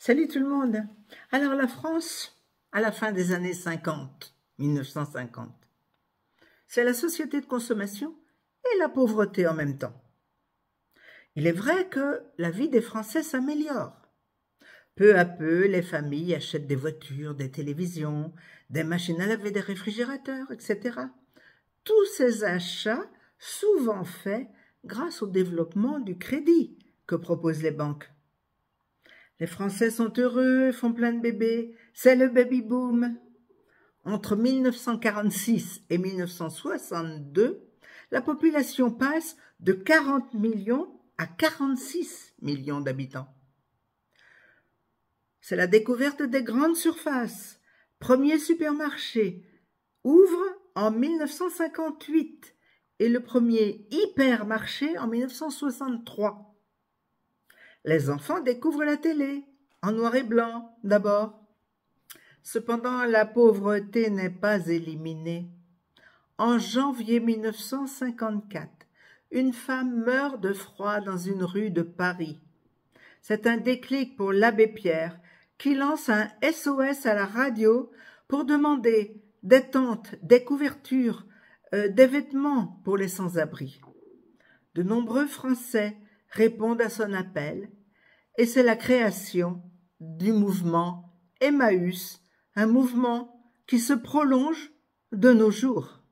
Salut tout le monde. Alors la France, à la fin des années 50, 1950, c'est la société de consommation et la pauvreté en même temps. Il est vrai que la vie des Français s'améliore. Peu à peu, les familles achètent des voitures, des télévisions, des machines à laver, des réfrigérateurs, etc. Tous ces achats, souvent faits grâce au développement du crédit que proposent les banques. Les Français sont heureux, font plein de bébés, c'est le baby-boom. Entre 1946 et 1962, la population passe de 40 millions à 46 millions d'habitants. C'est la découverte des grandes surfaces. Premier supermarché ouvre en 1958 et le premier hypermarché en 1963. Les enfants découvrent la télé, en noir et blanc d'abord. Cependant, la pauvreté n'est pas éliminée. En janvier 1954, une femme meurt de froid dans une rue de Paris. C'est un déclic pour l'abbé Pierre, qui lance un SOS à la radio pour demander des tentes, des couvertures, des vêtements pour les sans-abri. De nombreux Français répondent à son appel et c'est la création du mouvement Emmaüs, un mouvement qui se prolonge de nos jours.